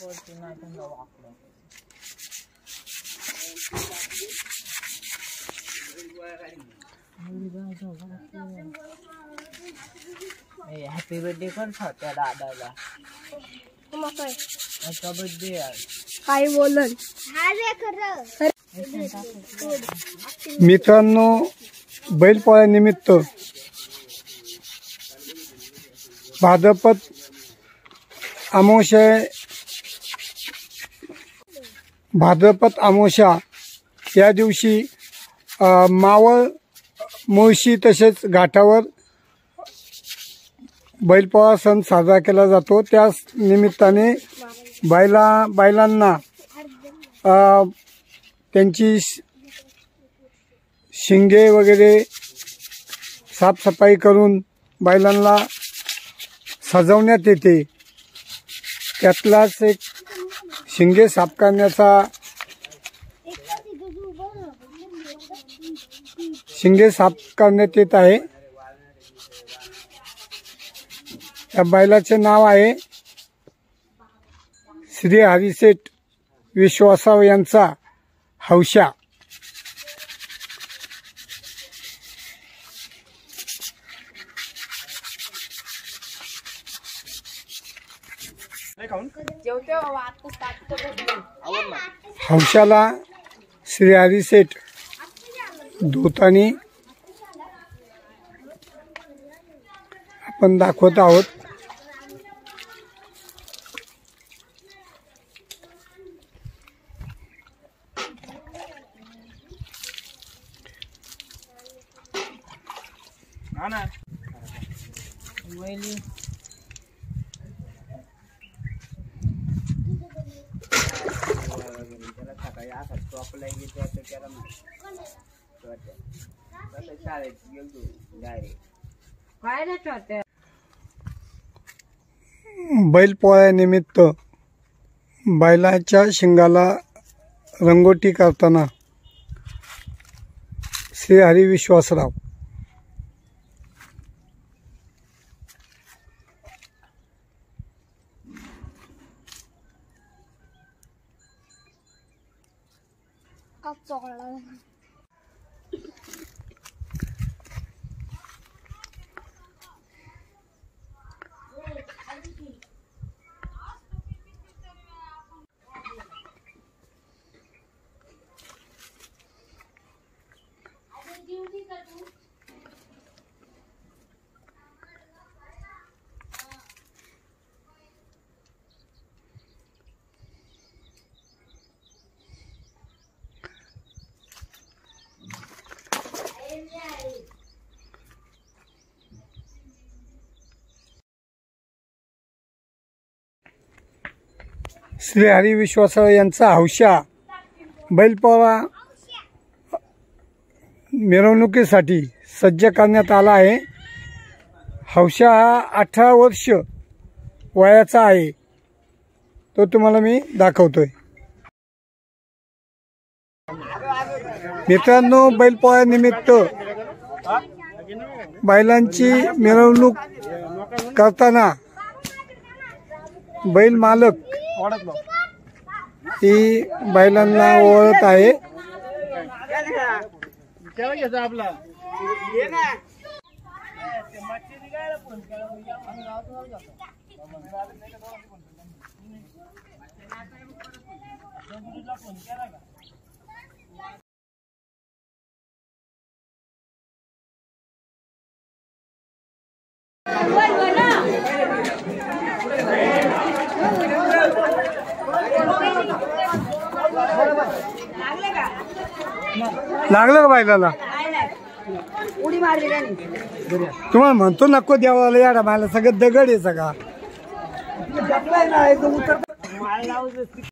Happy birthday कर छोट्या दादाला. बर्थडे काय बोलन. मित्रांनो, बैलपोळ्यानिमित्त भाद्रपद अमावस्या या दिवशी मावळ मुळशी तसेच घाटावर बैलपोळा सण साजरा केला जातो. त्याच निमित्ताने बैलांना त्यांची शिंगे वगैरे साफसफाई करून बैलांना सजवण्यात येते. त्यातलाच एक शिंगे साफ करण्याचा शिंगे साफ करण्यात येत आहे. या बैलाचे नाव आहे श्री हरिसेठ विश्वासराव यांचा हौशा. हौशाला श्री हरिसेठ धुतानी आपण दाखवत आहोत. बैलपोळ्यानिमित्त बैलाच्या शिंगाला रंगोटी करताना श्री हरी विश्वासराव श्री हरी विश्वासराव यांचा हौशा बैलपोळा मिरवणुकीसाठी सज्ज करण्यात आला आहे. हौशा हा 18 वर्ष वयाचा आहे. तो तुम्हाला मी दाखवतोय. मित्रांनो, बैलपोळ्यानिमित्त बैलांची मिरवणूक करताना बैल मालक ही बैलांना ओळखत आहे. लागलं का बैलाला? उडी मारली तुम्हाला म्हणतो नको द्यावा याडा मला सगळं दगड आहे सगळा.